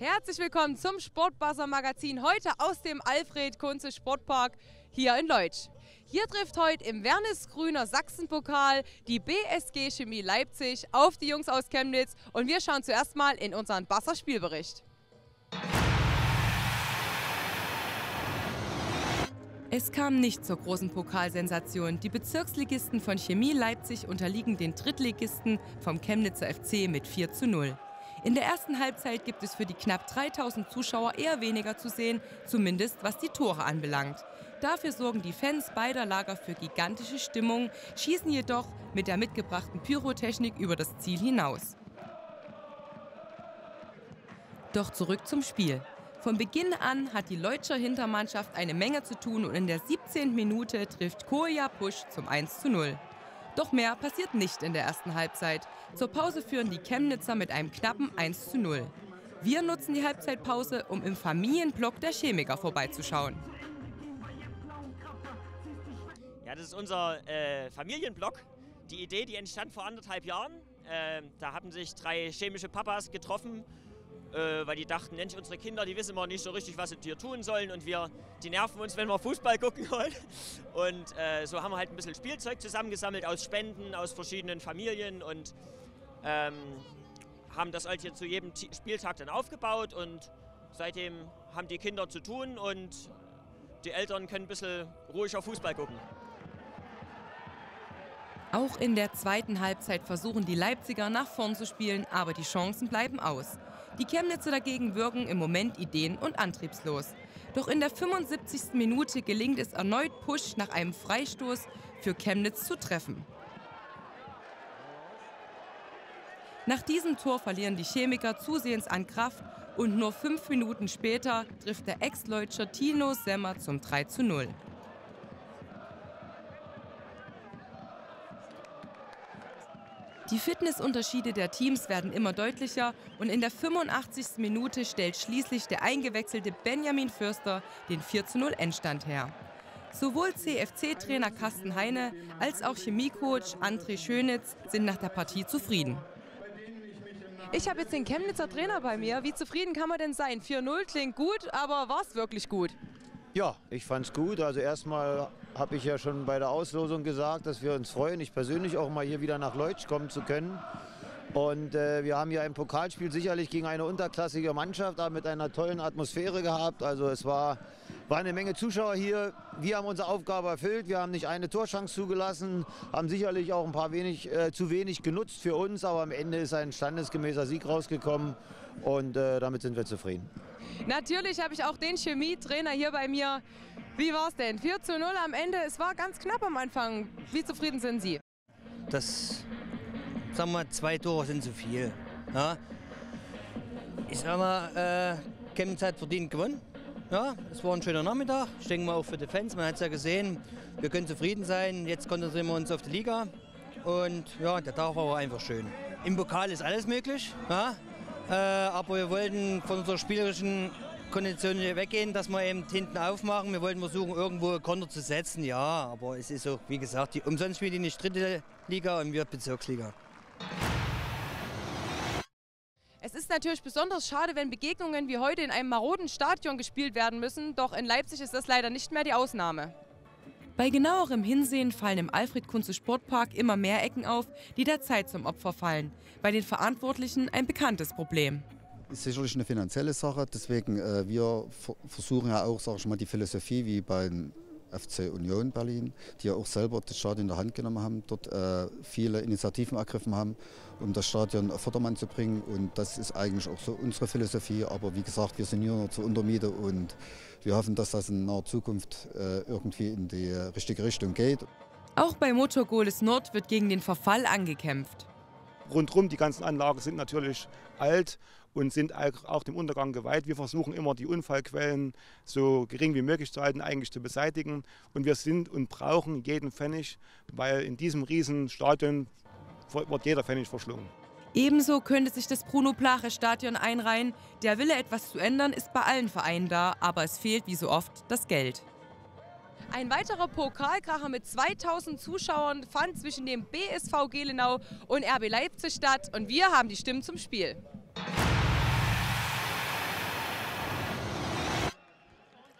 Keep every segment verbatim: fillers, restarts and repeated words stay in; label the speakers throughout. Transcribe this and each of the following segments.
Speaker 1: Herzlich willkommen zum Sportbuzzer-Magazin, heute aus dem Alfred-Kunze-Sportpark hier in Leutsch. Hier trifft heute im Wernesgrüner Sachsenpokal die B S G Chemie Leipzig auf die Jungs aus Chemnitz und wir schauen zuerst mal in unseren Buzzer-Spielbericht. Es kam nicht zur großen Pokalsensation. Die Bezirksligisten von Chemie Leipzig unterliegen den Drittligisten vom Chemnitzer F C mit vier zu null. In der ersten Halbzeit gibt es für die knapp dreitausend Zuschauer eher weniger zu sehen, zumindest was die Tore anbelangt. Dafür sorgen die Fans beider Lager für gigantische Stimmung, schießen jedoch mit der mitgebrachten Pyrotechnik über das Ziel hinaus. Doch zurück zum Spiel. Von Beginn an hat die Leutscher Hintermannschaft eine Menge zu tun und in der siebzehnten Minute trifft Koja Pusch zum eins zu null. Doch mehr passiert nicht in der ersten Halbzeit. Zur Pause führen die Chemnitzer mit einem knappen eins zu null. Wir nutzen die Halbzeitpause, um im Familienblock der Chemiker vorbeizuschauen.
Speaker 2: Ja, das ist unser äh, Familienblock. Die Idee, die entstand vor anderthalb Jahren. Äh, da haben sich drei chemische Papas getroffen, äh, weil die dachten, Mensch, unsere Kinder, die wissen immer nicht so richtig, was sie hier tun sollen und wir, die nerven uns, wenn wir Fußball gucken wollen. Und äh, so haben wir halt ein bisschen Spielzeug zusammengesammelt aus Spenden, aus verschiedenen Familien und ähm, haben das halt hier zu jedem T- Spieltag dann aufgebaut und seitdem haben die Kinder zu tun und die Eltern können ein bisschen ruhiger Fußball gucken.
Speaker 1: Auch in der zweiten Halbzeit versuchen die Leipziger nach vorn zu spielen, aber die Chancen bleiben aus. Die Chemnitzer dagegen wirken im Moment ideen- und antriebslos. Doch in der fünfundsiebzigsten Minute gelingt es erneut Pusch nach einem Freistoß für Chemnitz zu treffen. Nach diesem Tor verlieren die Chemiker zusehends an Kraft und nur fünf Minuten später trifft der Ex-Leutscher Tino Semmer zum drei zu null. Die Fitnessunterschiede der Teams werden immer deutlicher und in der fünfundachtzigsten Minute stellt schließlich der eingewechselte Benjamin Förster den vier zu null Endstand her. Sowohl C F C-Trainer Carsten Heine als auch Chemiecoach André Schönitz sind nach der Partie zufrieden. Ich habe jetzt den Chemnitzer Trainer bei mir. Wie zufrieden kann man denn sein? vier null klingt gut, aber war es wirklich gut?
Speaker 3: Ja, ich fand es gut. Also erstmal habe ich ja schon bei der Auslosung gesagt, dass wir uns freuen, ich persönlich auch mal hier wieder nach Leutsch kommen zu können. Und äh, wir haben hier ein Pokalspiel sicherlich gegen eine unterklassige Mannschaft, aber mit einer tollen Atmosphäre gehabt. Also es war, war eine Menge Zuschauer hier. Wir haben unsere Aufgabe erfüllt. Wir haben nicht eine Torchance zugelassen, haben sicherlich auch ein paar wenig, äh, zu wenig genutzt für uns. Aber am Ende ist ein standesgemäßer Sieg rausgekommen und äh, damit sind wir zufrieden.
Speaker 1: Natürlich habe ich auch den Chemietrainer hier bei mir. Wie war es denn? vier zu null am Ende. Es war ganz knapp am Anfang. Wie zufrieden sind Sie?
Speaker 4: Das, sagen wir mal, zwei Tore sind zu viel. Ja. Ich sag mal, äh, Chemnitz hat verdient gewonnen. Ja, es war ein schöner Nachmittag. Ich denke mal auch für die Fans. Man hat es ja gesehen. Wir können zufrieden sein. Jetzt konzentrieren wir uns auf die Liga. Und ja, der Tag war einfach schön. Im Pokal ist alles möglich. Ja. Äh, aber wir wollten von unserer spielerischen Kondition weggehen, dass wir eben hinten aufmachen. Wir wollten versuchen, irgendwo Konter zu setzen. Ja, aber es ist auch, wie gesagt, die, umsonst spielt die nicht dritte Liga und wir Bezirksliga.
Speaker 1: Es ist natürlich besonders schade, wenn Begegnungen wie heute in einem maroden Stadion gespielt werden müssen. Doch in Leipzig ist das leider nicht mehr die Ausnahme. Bei genauerem Hinsehen fallen im Alfred-Kunze-Sportpark immer mehr Ecken auf, die der Zeit zum Opfer fallen. Bei den Verantwortlichen ein bekanntes Problem.
Speaker 5: Ist sicherlich eine finanzielle Sache, deswegen äh, wir versuchen ja auch, sag ich mal, die Philosophie wie beim F C Union Berlin, die ja auch selber das Stadion in der Hand genommen haben, dort äh, viele Initiativen ergriffen haben, um das Stadion auf Vordermann zu bringen. Und das ist eigentlich auch so unsere Philosophie. Aber wie gesagt, wir sind hier nur zur Untermiete und wir hoffen, dass das in naher Zukunft äh, irgendwie in die richtige Richtung geht.
Speaker 1: Auch bei Motorgoles Nord wird gegen den Verfall angekämpft.
Speaker 6: Rundherum, die ganzen Anlagen sind natürlich alt und sind auch dem Untergang geweiht. Wir versuchen immer, die Unfallquellen so gering wie möglich zu halten, eigentlich zu beseitigen. Und wir sind und brauchen jeden Pfennig, weil in diesem riesen Stadion wird jeder Pfennig verschlungen.
Speaker 1: Ebenso könnte sich das Bruno-Plache-Stadion einreihen. Der Wille, etwas zu ändern, ist bei allen Vereinen da, aber es fehlt wie so oft das Geld. Ein weiterer Pokalkracher mit zweitausend Zuschauern fand zwischen dem B S V Gelenau und R B Leipzig statt und wir haben die Stimmen zum Spiel.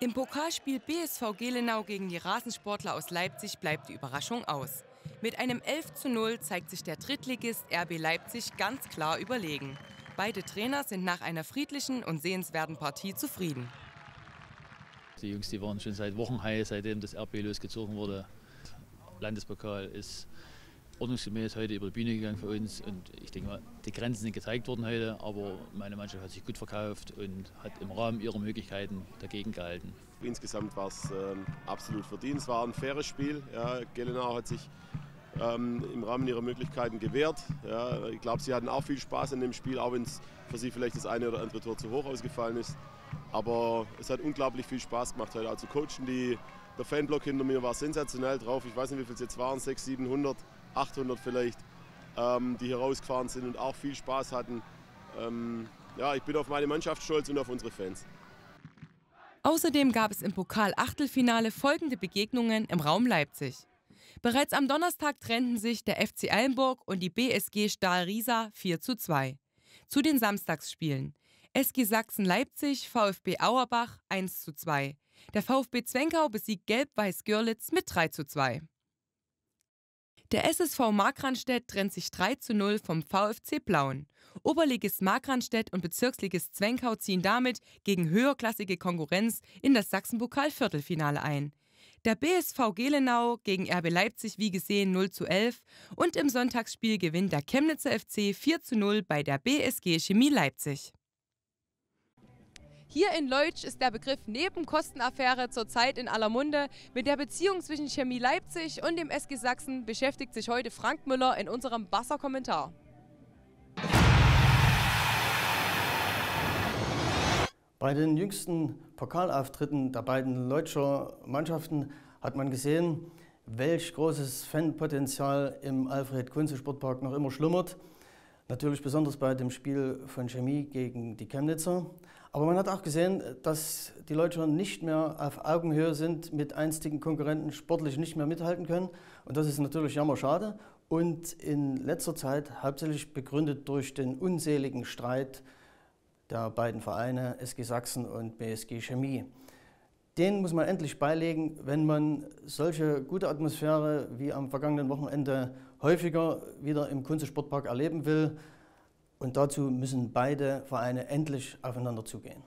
Speaker 1: Im Pokalspiel B S V Gelenau gegen die Rasensportler aus Leipzig bleibt die Überraschung aus. Mit einem elf zu null zeigt sich der Drittligist R B Leipzig ganz klar überlegen. Beide Trainer sind nach einer friedlichen und sehenswerten Partie zufrieden.
Speaker 7: Die Jungs, die waren schon seit Wochen heiß, seitdem das R B losgezogen wurde. Landespokal ist ordnungsgemäß heute über die Bühne gegangen für uns und ich denke mal, die Grenzen sind gezeigt worden heute, aber meine Mannschaft hat sich gut verkauft und hat im Rahmen ihrer Möglichkeiten dagegen gehalten.
Speaker 8: Insgesamt war es ähm, absolut verdient. Es war ein faires Spiel. Ja, Gelenau hat sich ähm, im Rahmen ihrer Möglichkeiten gewehrt. Ja, ich glaube, sie hatten auch viel Spaß in dem Spiel, auch wenn es für sie vielleicht das eine oder andere Tor zu hoch ausgefallen ist. Aber es hat unglaublich viel Spaß gemacht heute. Also coachen die, der Fanblock hinter mir war sensationell drauf. Ich weiß nicht, wie viel es jetzt waren, sechshundert, siebenhundert, achthundert vielleicht, ähm, die hier rausgefahren sind und auch viel Spaß hatten. Ähm, ja, ich bin auf meine Mannschaft stolz und auf unsere Fans.
Speaker 1: Außerdem gab es im Pokal-Achtelfinale folgende Begegnungen im Raum Leipzig. Bereits am Donnerstag trennten sich der F C Eilenburg und die B S G Stahl Riesa vier zu zwei. Zu den Samstagsspielen: S G Sachsen Leipzig, VfB Auerbach eins zu zwei. Der VfB Zwenkau besiegt Gelb-Weiß Görlitz mit drei zu zwei. Der S S V Markranstädt trennt sich drei zu null vom VfC Plauen. Oberligist Markranstädt und Bezirksligist Zwenkau ziehen damit gegen höherklassige Konkurrenz in das Sachsenpokal-Viertelfinale ein. Der B S V Gelenau gegen R B Leipzig wie gesehen null zu elf und im Sonntagsspiel gewinnt der Chemnitzer F C vier zu null bei der B S G Chemie Leipzig. Hier in Leutsch ist der Begriff Nebenkostenaffäre zurzeit in aller Munde. Mit der Beziehung zwischen Chemie Leipzig und dem S G Sachsen beschäftigt sich heute Frank Müller in unserem Basser-Kommentar.
Speaker 9: Bei den jüngsten Pokalauftritten der beiden Leutscher Mannschaften hat man gesehen, welch großes Fanpotenzial im Alfred-Kunze-Sportpark noch immer schlummert. Natürlich besonders bei dem Spiel von Chemie gegen die Chemnitzer. Aber man hat auch gesehen, dass die Leutscher nicht mehr auf Augenhöhe sind, mit einstigen Konkurrenten sportlich nicht mehr mithalten können. Und das ist natürlich jammerschade. Und in letzter Zeit hauptsächlich begründet durch den unseligen Streit der beiden Vereine S G Sachsen und B S G Chemie. Den muss man endlich beilegen, wenn man solche gute Atmosphäre wie am vergangenen Wochenende häufiger wieder im Kunze-Sportpark erleben will. Und dazu müssen beide Vereine endlich aufeinander zugehen.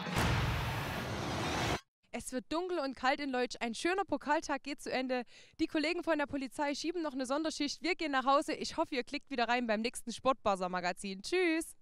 Speaker 1: Es wird dunkel und kalt in Leutsch. Ein schöner Pokaltag geht zu Ende. Die Kollegen von der Polizei schieben noch eine Sonderschicht. Wir gehen nach Hause. Ich hoffe, ihr klickt wieder rein beim nächsten Sportbuzzer-Magazin. Tschüss!